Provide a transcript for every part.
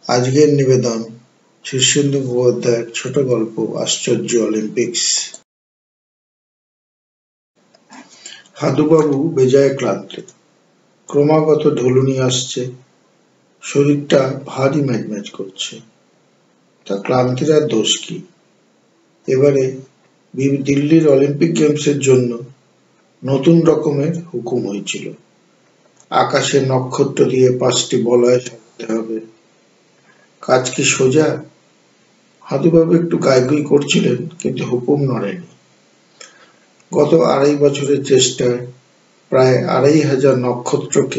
আজকের নিবেদন শীর্ষেন্দু মুখোপাধ্যায়ের ছোট গল্প আশ্চর্য অলিম্পিক্স। হাদুবাবু বেজায় ক্লান্ত, ক্রমাগত ঢুলুনি আসছে, শরীরটা ভারী ম্যাজম্যাজ করছে। তা ক্লান্তির আর দোষ কি? এবারে দিল্লির অলিম্পিক গেমসের জন্য নতুন রকমের হুকুম হয়েছিল। আকাশে নক্ষত্র দিয়ে 5টি বলয় সাজাতে হবে। কাজ কি সোজা? হাদুবাবু একটু গাইগুই করছিলেন, কিন্তু হুকুম নড়েনি। গত 2.5 বছরের চেষ্টায় প্রায় 2,500 নক্ষত্রকে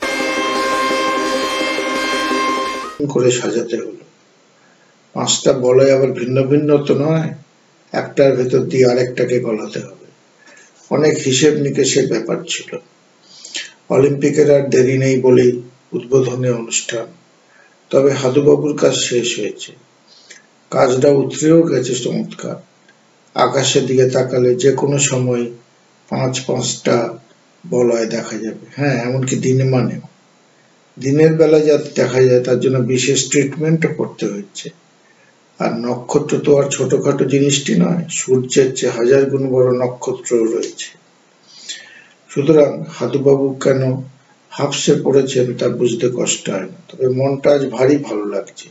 করে সাজাতে হলো। 5টা বলয় আবার ভিন্ন ভিন্ন তো নয়, একটার ভেতর দিয়ে আরেকটাকে গলাতে হবে। অনেক হিসেব নিকেশের ব্যাপার ছিল। অলিম্পিকের আর দেরি নেই বলেই উদ্বোধনী অনুষ্ঠান। তবে হাদুবাবুর কাজ শেষ হয়েছে। কাজটা উতরেও গেছে চমৎকার। আকাশের দিকে তাকালে যে কোনো সময় 5টা বলয় দেখা যাবে। হ্যাঁ, এমনকি দিনের বেলা যাতে দেখা যায় তার জন্য বিশেষ ট্রিটমেন্টও করতে হচ্ছে। আর নক্ষত্র তো আর ছোটখাটো জিনিসটি নয়, সূর্যের চেয়ে 1000 গুণ বড় নক্ষত্র রয়েছে। সুতরাং হাদুবাবু কেন হাফসে পড়েছেন তা বুঝতে কষ্ট হয় না, তবে মনটা আজ ভারী ভালো লাগছে।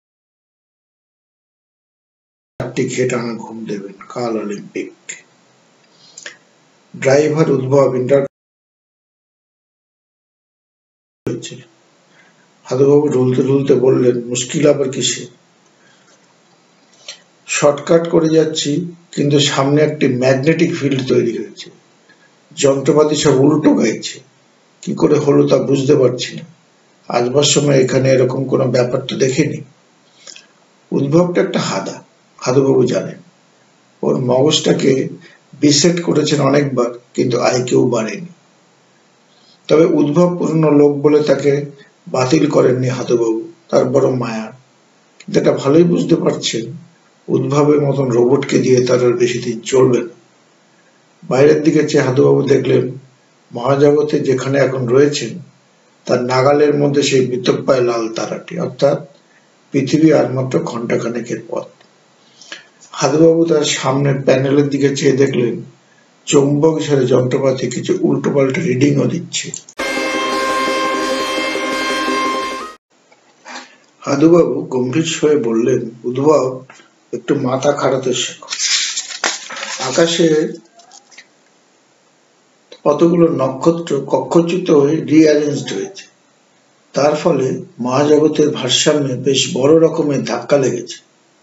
খেয়ে টানা ঘুম দেবেন, কাল অলিম্পিক। ড্রাইভার উদ্ভব হয়েছে। হাদুবাবু ঢুলতে ঢুলতে বললেন, মুশকিল আবার কিসে? শর্টকাট করে যাচ্ছি, কিন্তু সামনে একটি ম্যাগনেটিক ফিল্ড তৈরি হয়েছে। যন্ত্রপাতি সব উল্টো গাইছে। কি করে হলো তা বুঝতে পারছি না। আসবার সময় এখানে এরকম কোনো ব্যাপার তো দেখিনি। উদ্ভবটা একটা হাদুবাবু জানেন। ওর মগজটাকে বিসেট করেছেন অনেকবার, কিন্তু কেউ বাড়েনি। তবে উদ্ভব পুরনো লোক বলে তাকে বাতিল করেননি হাদুবাবু, তার বড় মায়া। কিন্তু এটা ভালোই বুঝতে পারছেন, উদ্ভবের মতন রোবটকে দিয়ে তার আর বেশি দিন চলবে না। বাইরের দিকে চেয়ে হাদুবাবু দেখলেন, মহাজগতে যেখানে এখন রয়েছেন তার নাগালের মধ্যে সেই মৃতপ্রায় লাল তারাটি, অর্থাৎ পৃথিবী আর মাত্র ঘন্টাখানেকের পথ। হাদুবাবু তার সামনের প্যানেলের দিকে চেয়ে দেখলেন, চৌম্বক ইশারে যন্ত্রপাতি কিছু উল্টো পাল্টা রিডিংও দিচ্ছে। হাদুবাবু গম্ভীর হয়ে বললেন, উদ্ভব, একটু মাথা খাটাতে শেখো। আকাশে কতগুলো নক্ষত্র কক্ষচ্যুত হয়ে রিঅ্যারেঞ্জড হয়েছে। তার ফলে মহাজগতের ভারসাম্যে বেশ বড় রকমের ধাক্কা লেগেছে।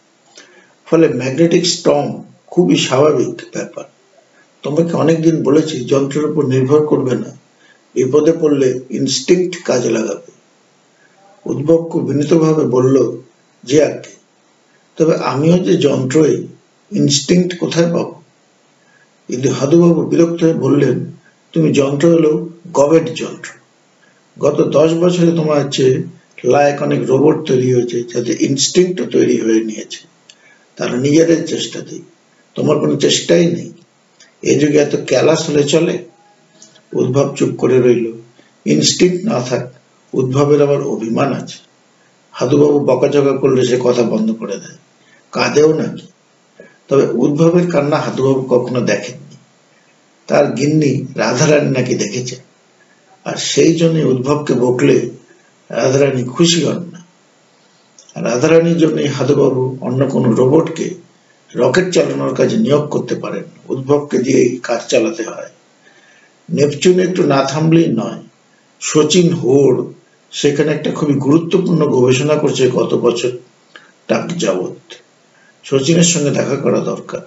ফলে ম্যাগনেটিক স্টর্ম খুবই স্বাভাবিক ব্যাপার। তোমাকে অনেকদিন বলেছি যন্ত্রের উপর নির্ভর করবে না, বিপদে পড়লে ইনস্টিংক্ট কাজে লাগাবে। উদ্ভব খুব বিনীতভাবে বলল, যে আর কি, তবে আমিও যে যন্ত্রই, ইনস্টিংক্ট কোথায় পাবো? কিন্তু হাদুবাবু বিরক্ত হয়ে বললেন, তুমি যন্ত্র হলেও গবেট যন্ত্র। গত 10 বছরে তোমার চেয়ে লায়ক অনেক রোবট তৈরি হয়েছে, যাতে ইনস্টিংক্টও তৈরি হয়ে নিয়েছে। তারা নিজেদের চেষ্টা দেয়, তোমার কোনো চেষ্টাই নেই। এই যুগে এত ক্যালাস হলে চলে? উদ্ভব চুপ করে রইল। ইনস্টিংক্ট না থাক, উদ্ভবের আবার অভিমান আছে। হাদুবাবু বকাঝকা করলে সে কথা বন্ধ করে দেয়, কাঁদেও নাকি। তবে উদ্ভবের কান্না হাদুবাবু কখনো দেখেননি। তার গিন্নি রাধারানী নাকি দেখেছে, আর সেই জন্য উদ্ভবকে বকলে রাধারানী খুশি হন না। রাধারানীর জন্যই হাদুবাবু অন্য কোনো রোবটকে রকেট চালানোর কাজে নিয়োগ করতে পারেন, উদ্ভবকে দিয়েই কাজ চালাতে হয়। নেপচুন একটু না থামলেই নয়। শচীন হোড় সেখানে একটা খুবই গুরুত্বপূর্ণ গবেষণা করছে গত বছর যাবৎ। শচীনের সঙ্গে দেখা করা দরকার।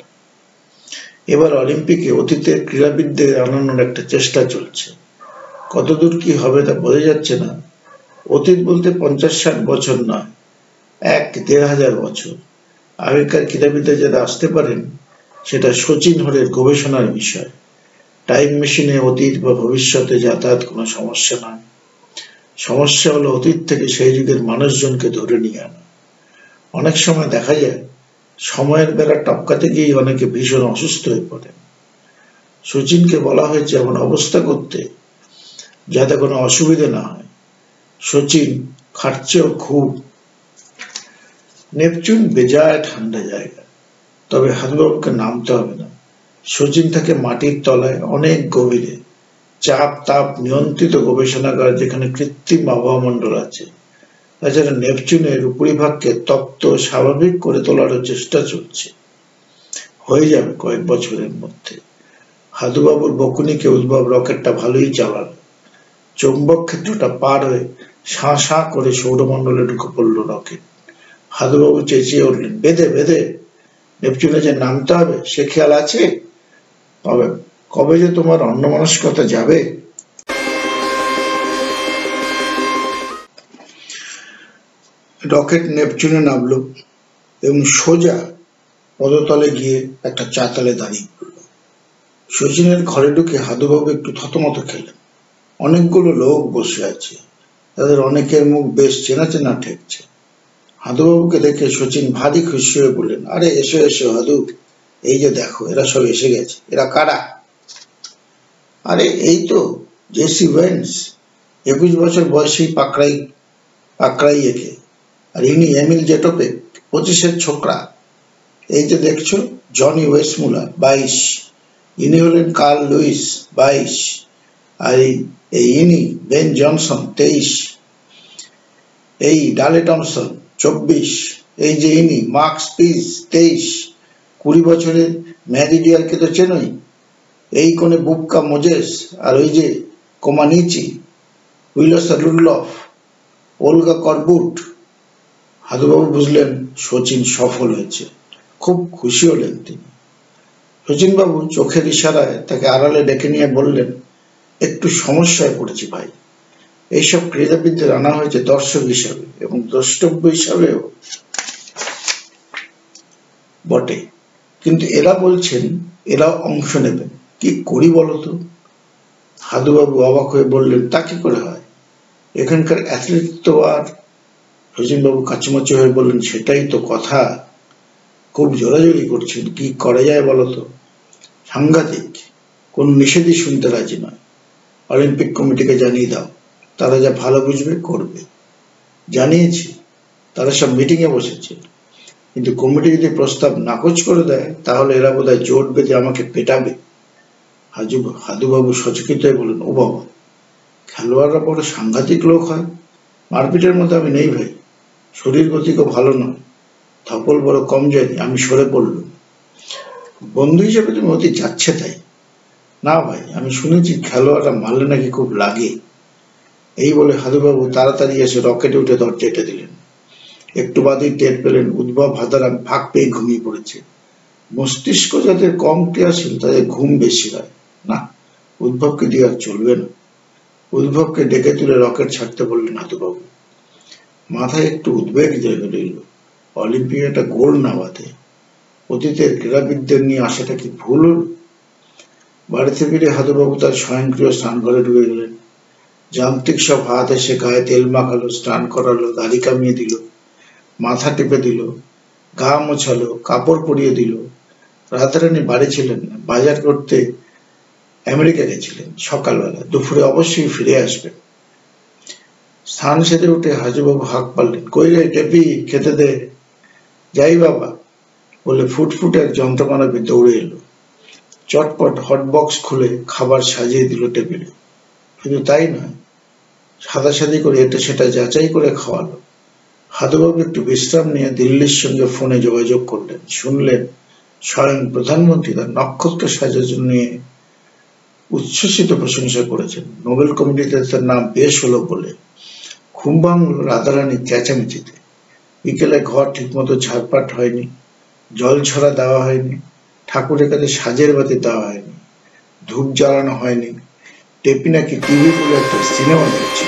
এবার অলিম্পিকে অতীতের ক্রীড়াবিদদের আনানোর একটা চেষ্টা চলছে। কতদূর কি হবে তা বোঝা যাচ্ছে না। অতীত বলতে 50-60 বছর নয়, 1-1500 বছর আগেকার ক্রীড়াবিদরা যারা আসতে পারেন, সেটা শচীন হোড়ের গবেষণার বিষয়। টাইম মেশিনে অতীত বা ভবিষ্যতে যাতায়াত কোনো সমস্যা নয়। সমস্যা হলো অতীত থেকে সেই যুগের মানুষজনকে ধরে নিয়ে আনা। অনেক সময় দেখা যায় সময়ের বেলা টপকাতে গিয়ে অনেকে ভীষণ অসুস্থ হয়ে পড়েন। শচীনকে বলা হয়েছে এমন অবস্থা করতে যাতে কোনো অসুবিধা না হয়। শচীন খাটছেও খুব, নেপচুন বেজায় ঠান্ডা জায়গা, তবে হাদুবাবুকে নামতে হবে না। শচীন থাকে মাটির তলায় অনেক গভীরে, চাপ তাপ নিয়ন্ত্রিত গবেষণাগার, যেখানে কৃত্রিম আবহাওয়ামণ্ডল আছে। তাছাড়া নেপচুনের উপরিভাগকে তপ্ত স্বাভাবিক করে তোলারও চেষ্টা চলছে। হয়ে যাবে কয়েক বছরের মধ্যে। হাদুবাবুর বকুনিকে উদ্ভব রকেটটা ভালোই চালাল। চৌম্বক ক্ষেত্রটা পার হয়ে শাঁ শাঁ করে সৌরমণ্ডলে ঢুকে পড়ল রকেট। হাদুবাবু চেঁচিয়ে উঠলেন, বেঁধে বেঁধে নেপচুনে যে নামতে হবে সে খেয়াল আছে? তবে কবে যে তোমার অন্যমনস্কতা যাবে। রকেট নেপচুনে নামলো এবং সোজা পদতলে গিয়ে একটা চাতালে দাঁড়িয়ে পড়ল। শচীনের ঘরে ঢুকে হাদুবাবু একটু থতমত খেলেন। অনেকগুলো লোক বসে আছে, তাদের অনেকের মুখ বেশ চেনা চেনা ঠেকছে। হাদুবাবুকে দেখে শচীন ভারী খুশি হয়ে বললেন, আরে এসো এসো হাদু, এই যে দেখো এরা সব এসে গেছে। এরা কারা? আরে এই তো জেসি ওয়েন্স, 21 বছর বয়সী পাকড়াই একে। আর ইনি এমিল জেটোপে, 25-এর ছোকরা। এই যে দেখছো জনি ওয়েস্টমুলার, 22। ইনি হলেন কার্ল লুইস, 22। আর ইনি বেন জনসন, 23। এই ডালে টমসন, 24। এই যে ইনি মার্কস পিস, 23। 20 বছরের ম্যারি ডিয়ারকে তো চেনই। এই কোণে বুবকা মোজেস, আর ওই যে কোমানিচি, উইলসা রুডলফ, ওলগা করবুট। হাদুবাবু বুঝলেন শচীন সফল হয়েছে। খুব খুশি হলেন তিনি। শচীনবাবু চোখের ইশারায় তাকে আড়ালে ডেকে নিয়ে বললেন, একটু সমস্যায় পড়েছি ভাই। এইসব ক্রীড়াবিদদের আনা হয়েছে দর্শক হিসাবে এবং দ্রষ্টব্য হিসাবেও বটে, কিন্তু এরা বলছেন এরাও অংশ নেবেন। কি করি বলতো? হাদুবাবু অবাক হয়ে বললেন, তা কি করে হয়? এখানকার অ্যাথলেট তো আর। শচীনবাবু কাচুমাচু হয়ে বললেন, সেটাই তো কথা। খুব জোরাজোরি করছেন, কি করা যায় বলতো? সাংঘাতিক, কোন নিষেধই শুনতে রাজি নয়। অলিম্পিক কমিটিকে জানিয়ে দাও, তারা যা ভালো বুঝবে করবে। জানিয়েছি, তারা সব মিটিংয়ে বসেছে, কিন্তু কমিটি যদি প্রস্তাব নাকচ করে দেয় তাহলে এরা বোধহয় জোট বেঁধে আমাকে পেটাবে। হাদুবাবু সচকিত হয়ে বললেন, ও বাবা, খেলোয়াড়রা বড় সাংঘাতিক লোক হয়। মারপিটের মধ্যে আমি নেই ভাই, শরীর গতিকও ভালো নয়, ধকল বড় কম যায়নি, আমি সরে পড়লুম। বন্ধু হিসেবে তুমি অতি যাচ্ছে তাই? না ভাই, আমি শুনেছি খেলোয়াড়রা মারলে নাকি খুব লাগে। এই বলে হাদুবাবু তাড়াতাড়ি এসে রকেটে উঠে দরজা এঁটে দিলেন। একটু বাদেই টের পেলেন উদ্ভব হাদারাম ফাঁক পেয়ে ঘুমিয়ে পড়েছে। মস্তিষ্ক যাদের কম ক্রিয়াশীল তাদের ঘুম বেশি হয় না, উদ্ভবকে দিয়ে আর চলবে না। উদ্ভবকে ডেকে তুলে রকেট ছাড়তে বললেন হাদুবাবু। মাথায় একটু উদ্বেগ জেগে রইল, অলিম্পিয়াডটা গোল না বাঁধে। অতীতের ক্রীড়াবিদদের নিয়ে আসাটা কি ভুল হল? বাড়িতে ফিরে হাদুবাবু তার স্বয়ংক্রিয় স্নানঘরে ঢুকে গেলেন। যান্ত্রিক সব হাত এসে গায়ে তেল মাখালো, স্নান করালো, দাড়ি কামিয়ে দিল, মাথা টিপে দিল, গা মোছালো, কাপড় পরিয়ে দিল। রাধারানী বাড়ি ছিলেন না, বাজার করতে আমেরিকা গেছিলেন। সকালবেলা, দুপুরে অবশ্যই ফিরে আসবেন। স্নান সেরে উঠে হাজুবাবু হাঁক পারলেন, কই রে টেপি, খেতে দে। যাই বাবা বলে ফুটফুটে এক যন্ত্রমানবী দৌড়ে এলো। চটপট হটবক্স খুলে খাবার সাজিয়ে দিল টেবিলে। শুধু তাই নয়, সাদাসাদি করে এটা সেটা যাচাই করে খাওয়ালো। হাদুবাবু একটু বিশ্রাম নিয়ে দিল্লির সঙ্গে ফোনে যোগাযোগ করলেন। শুনলেন স্বয়ং প্রধানমন্ত্রী তার নক্ষত্র সাজানো নিয়ে উচ্ছ্বসিত প্রশংসা করেছেন। নোবেল কমিটিতে তার নাম বেশ হলো বলে। ঘুম ভাঙল রাধারানীর চেঁচামেচিতে। বিকেলে ঘর ঠিকমতো ঝাড়পাট হয়নি, জল ছড়া দেওয়া হয়নি, ঠাকুরের কাছে সাজের বাতি দেওয়া হয়নি, ধূপ জ্বালানো হয়নি। টেপি নাকি টিভি বলে একটা সিনেমা দেখছে।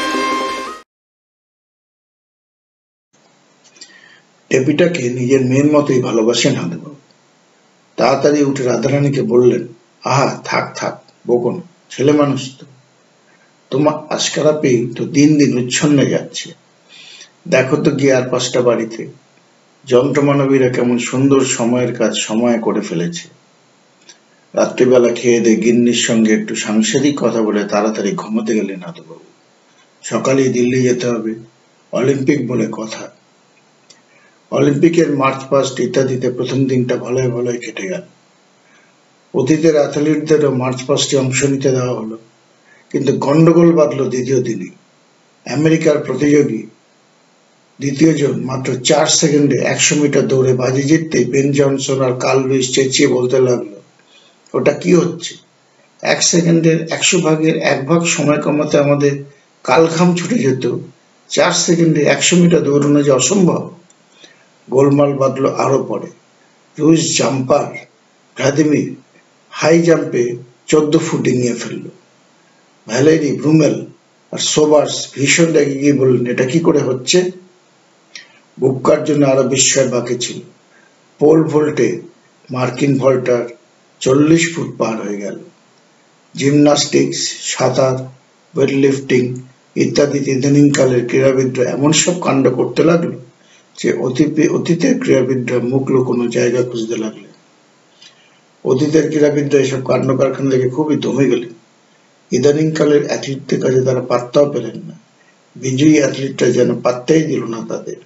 টেপিটাকে নিজের মেয়ের মতোই ভালোবাসেন হাদুবাবু। তাড়াতাড়ি উঠে রাধারানীকে বললেন, আহা থাক থাক, বকো না, ছেলে মানুষ তো। তোমার আশকারা পেয়ে তো দিন দিন উচ্ছন্নে যাচ্ছে। দেখো তো গিয়ে আর 5টা বাড়িতে যন্ত্রমানবীরা কেমন সুন্দর সময়ের কাজ সময়ে করে ফেলেছে। রাত্রিবেলা খেয়ে দিয়ে গিন্নির সঙ্গে একটু সাংসারিক কথা বলে তাড়াতাড়ি ঘুমোতে গেলেন হাদুবাবু। সকালেই দিল্লি যেতে হবে, অলিম্পিক বলে কথা। অলিম্পিকের মার্চ পাস্ট ইত্যাদিতে প্রথম দিনটা ভালোই ভালোই কেটে গেল। অতীতের অ্যাথলিটদেরও মার্চ পাস্টে অংশ নিতে দেওয়া হলো, কিন্তু গন্ডগোল বাঁধল দ্বিতীয় দিনে। আমেরিকার প্রতিযোগী দ্বিতীয় জন মাত্র 4 সেকেন্ডে 100 মিটার দৌড়ে বাজি জিততে বেন জনসন আর কার্ল লুইস চেঁচিয়ে বলতে লাগলো, ওটা কি হচ্ছে? 1 সেকেন্ডের 100 ভাগের 1 ভাগ সময় কমাতে আমাদের কালঘাম ছুটে যেত, 4 সেকেন্ডে 100 মিটার দৌড়ানো যে অসম্ভব। গোলমাল বাঁধলো আরো পরে। রুশ জাম্পার ভ্লাদিমির হাই জাম্পে 14 ফুট ডিঙিয়ে ফেলল। ভ্যালেরি ব্রুমেল আর সোবার্স ভীষণ রেগে গিয়ে বললেন, এটা কি করে হচ্ছে? বুবকার জন্য আরো বিস্ময় বাকি ছিল। পোল ভোল্টে মার্কিন ভল্টার 40 ফুট পার হয়ে গেল। জিমন্যাস্টিক্স, সাঁতার, ওয়েটলিফটিং ইত্যাদিতে ইদানিংকালের ক্রীড়াবিদরা এমন সব কাণ্ড করতে লাগলো যে অতীতের ক্রীড়াবিদরা মুখ লুকোনোর জায়গা খুঁজতে লাগলেন। অতীতের ক্রীড়াবিদরা এসব কাণ্ড কারখানা দেখে খুবই দমে গেলেন। ইদানিংকালের অ্যাথলিটদের কাছে তারা পাত্তাও পেলেন না। বিজয়ী অ্যাথলিটরা যেন পাত্তাই দিল না তাদের।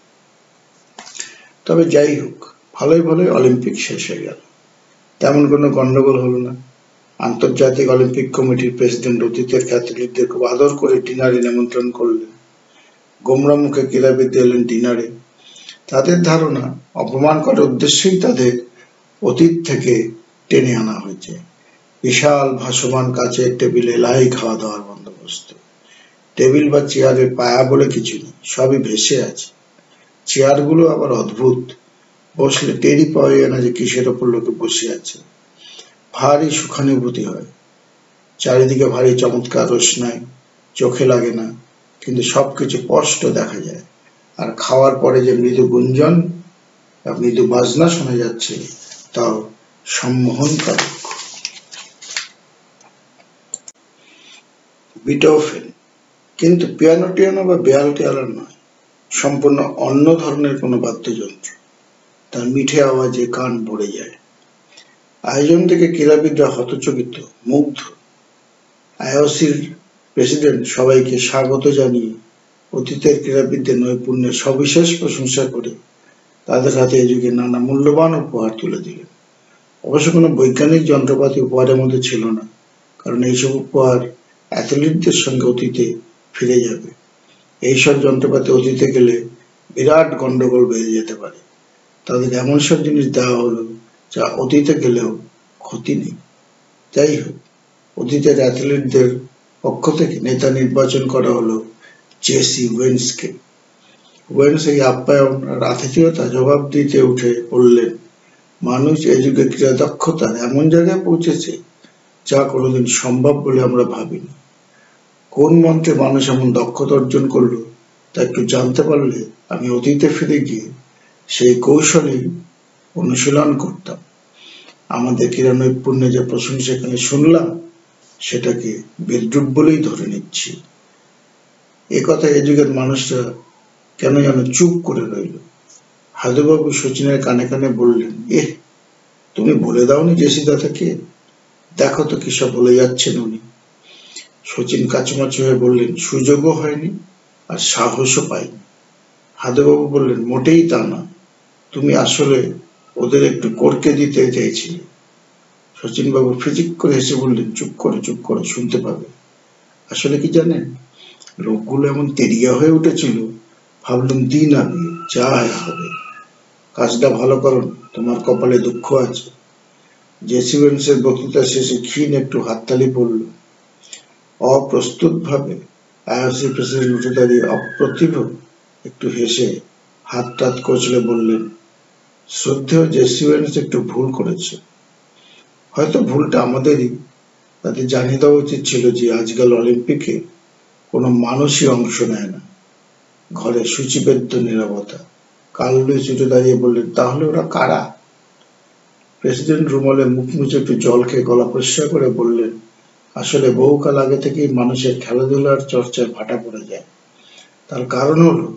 তবে যাই হোক, ভালোই ভালোই অলিম্পিক শেষ হয়ে গেল। তেমন কোনো গন্ডগোল হলো না। আন্তর্জাতিক অলিম্পিক কমিটির প্রেসিডেন্ট অতীতের অ্যাথলিটদের খুব আদর করে ডিনারে নিমন্ত্রণ করলেন। গোমরা মুখে ক্রীড়াবিদরা এলেন ডিনারে। তাদের ধারণা অপমান করার উদ্দেশ্যেই তাদের অতীত থেকে টেনে আনা হয়েছে। বিশাল ভাসমান কাচের টেবিলে লাই খাওয়া দাওয়ার বন্দোবস্ত। টেবিল বা চেয়ারের পায়া বলে কিছু নেই, সবই ভেসে আছে। চেয়ারগুলো আবার অদ্ভুত, বসলে টেরই পাওয়া যায় না যে কিসের ওপর লোকে বসে আছে। ভারী সুখানুভূতি হয়। চারিদিকে ভারী চমৎকার রোশনাই, চোখে লাগে না, কিন্তু সবকিছু স্পষ্ট দেখা যায়। আর খাওয়ার পরে যে মৃদু গুঞ্জন বা মৃদু বাজনা শোনা যাচ্ছে, তাও সম্মোহনকারক। বিটোফেন কিন্তু পিয়ানো টিয়ানো বা বেয়াল টেয়ালার নয়, সম্পূর্ণ অন্য ধরনের কোনো বাদ্যযন্ত্র। তার মিঠে আওয়াজে কান ভরে যায়। আয়োজন থেকে ক্রীড়াবিদরা হতচকিত, মুগ্ধ। আইওসির প্রেসিডেন্ট সবাইকে স্বাগত জানিয়ে অতীতের ক্রীড়াবিদদের নৈপুণ্যের সবিশেষ প্রশংসা করে তাদের হাতে এ যুগে নানা মূল্যবান উপহার তুলে দিলেন। অবশ্য কোনো বৈজ্ঞানিক যন্ত্রপাতি উপহারের মধ্যে ছিল না, কারণ এইসব উপহার অ্যাথলিটদের সঙ্গে অতীতে ফিরে যাবে। এইসব যন্ত্রপাতি অতীতে গেলে বিরাট গন্ডগোল বেড়ে যেতে পারে। তাদের এমন সব জিনিস দেওয়া হলো যা অতীতে গেলেও ক্ষতি নেই। যাই হোক, অতীতের অ্যাথলিটদের পক্ষ থেকে নেতা নির্বাচন করা হলো জেসি ওয়েন্সকে। ওয়েন্স এই আপ্যায়ন আর আতিথেয়তা জবাব দিতে উঠে বললেন, মানুষ এই যুগে ক্রীড়া দক্ষতার এমন জায়গায় পৌঁছেছে যা কোনোদিন সম্ভব বলে আমরা ভাবিনি। কোন মন্ত্রে মানুষ এমন দক্ষতা অর্জন করলো তা একটু জানতে পারলে আমি অতীতে ফিরে গিয়ে সেই কৌশলেই অনুশীলন করতাম। আমাদের ক্রীড়া নৈপুণ্যে যে প্রশংসা এখানে শুনলাম, সেটাকে বিদ্রুপ বলেই ধরে নিচ্ছি। এ কথা এ যুগের মানুষরা কেন যেন চুপ করে রইল। হাদুবাবু শচীনের কানে কানে বললেন, তুমি বলে দাওনি জেসি দাদাকে? দেখো তো কি সব বলে যাচ্ছেন উনি। শচীন কাচুমাচু হয়ে বললেন, সুযোগও হয়নি আর সাহসও পাইনি। হাদুবাবু বললেন, মোটেই তা না, তুমি আসলে ওদের একটু করকে দিতে চাইছিলে। শচীন বাবু ফিজিক করে হেসে বললেন, চুপ করে শুনতে পাবে। আসলে কি জানেন, লোকগুলো এমন তেরিয়া হয়ে উঠেছিল, ভাবলাম দিন আগে যা হবে। কাজটা ভালো করো, তোমার কপালে দুঃখ আছে। জেসি ওয়েন্সের বক্তৃতা শেষে ক্ষীণ একটু হাততালি পড়ল। অপ্রস্তুত ভাবে আইওসি প্রেসিডেন্ট উঠে দাঁড়িয়ে অপ্রতিভ একটু হেসে হাত টাত কচলে বললেন, শ্রদ্ধেয় জেসি ওয়েন্স একটু ভুল করেছে। হয়তো ভুলটা আমাদেরই। তাদের জানিয়ে দেওয়া উচিত ছিল যে আজকাল অলিম্পিকে কোনো মানুষই অংশ নেয় না। ঘরে সূচিবেদ্য নীরবতা। কার্ল লুইস উঠে দাঁড়িয়ে বললেন, তাহলে ওরা কারা? প্রেসিডেন্ট রুমালে মুখ মুছে একটু জল খেয়ে গলা পরিষ্কার করে বললেন, আসলে বহুকাল আগে থেকেই মানুষের খেলাধুলার চর্চায় ভাটা পড়ে যায়। তার কারণ হলো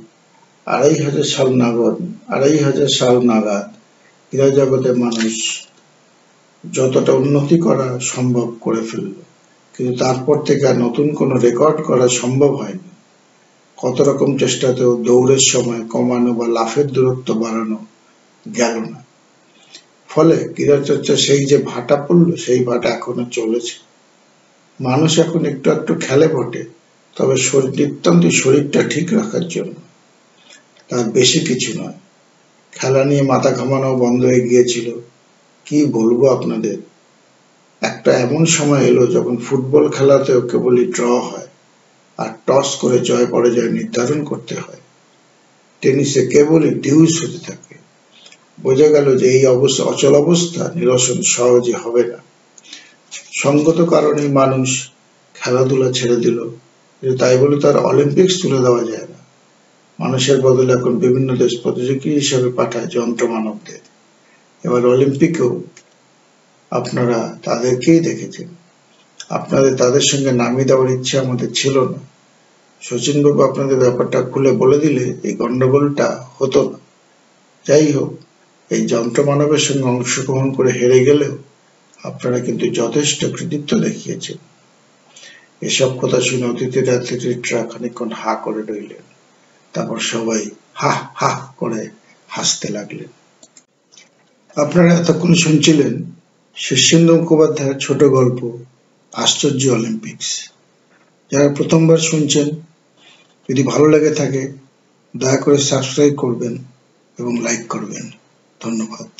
2500 সাল নাগাদ ক্রীড়া জগতে মানুষ যতটা উন্নতি করা সম্ভব করে ফেলল, কিন্তু তারপর থেকে আর নতুন কোনো রেকর্ড করা সম্ভব হয়নি। কত রকম চেষ্টাতেও দৌড়ের সময় কমানো বা লাফের দূরত্ব বাড়ানো গেল না। ফলে ক্রীড়াচর্চা সেই যে ভাটা পড়লো সেই ভাটা এখনো চলেছে। মানুষ এখন একটু একটু খেলে বটে, তবে নিতান্ত শরীরটা ঠিক রাখার জন্য, তার বেশি কিছু নয়। খেলা নিয়ে মাথা ঘামানো বন্ধ হয়ে গিয়েছিল। কি বলবো আপনাদের, একটা এমন সময় এলো যখন ফুটবল খেলাতেও কেবলই ড্র হয় আর টস করে জয় পরাজয় নির্ধারণ করতে হয়। টেনিসে কেবলই ডিউস হতে থাকে। বোঝা গেল যে এই অচল অবস্থা নিরসন সহজে হবে না। সঙ্গত কারণে মানুষ খেলাধুলা ছেড়ে দিল, তাই বলে তার অলিম্পিক্স তুলে দেওয়া যায় না। মানুষের বদলে এখন বিভিন্ন দেশ প্রতিযোগী হিসেবে পাঠায় যন্ত্র মানবদের। এবার অলিম্পিকেও আপনারা তাদেরকেই দেখেছেন। আপনাদের তাদের সঙ্গে নামিয়ে দেওয়ার ইচ্ছে আমাদের ছিল না। শচীনবাবু আপনাদের ব্যাপারটা খুলে বলে দিলে এই গন্ডগোলটা হতো না। যাই হোক, এই যন্ত্র মানবের সঙ্গে অংশগ্রহণ করে হেরে গেলেও আপনারা কিন্তু যথেষ্ট কৃতিত্ব দেখিয়েছেন। এসব কথা শুনে অতিথিরা খানিকক্ষণ হা করে রইলেন। তারপর সবাই হা হা করে হাসতে লাগলেন। আপনারা এতক্ষণ শুনছিলেন শীর্ষেন্দু মুখোপাধ্যায়ের ছোট গল্প আশ্চর্য অলিম্পিক্স। যারা প্রথমবার শুনছেন, যদি ভালো লেগে থাকে দয়া করে সাবস্ক্রাইব করবেন এবং লাইক করবেন। ধন্যবাদ।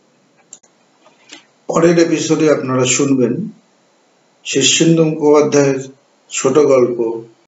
পরের এপিসোডে আপনারা শুনবেন শীর্ষেন্দু মুখোপাধ্যায়ের ছোট গল্প